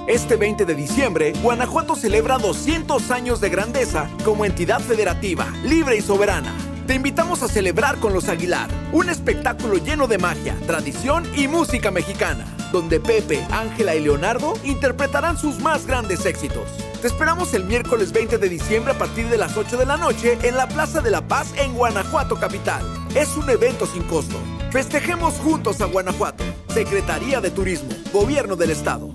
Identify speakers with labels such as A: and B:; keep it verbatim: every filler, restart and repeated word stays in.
A: Este veinte de diciembre, Guanajuato celebra doscientos años de grandeza como entidad federativa, libre y soberana. Te invitamos a celebrar con los Aguilar, un espectáculo lleno de magia, tradición y música mexicana, donde Pepe, Ángela y Leonardo interpretarán sus más grandes éxitos. Te esperamos el miércoles veinte de diciembre a partir de las ocho de la noche en la Plaza de la Paz en Guanajuato capital. Es un evento sin costo. Festejemos juntos a Guanajuato. Secretaría de Turismo, Gobierno del Estado.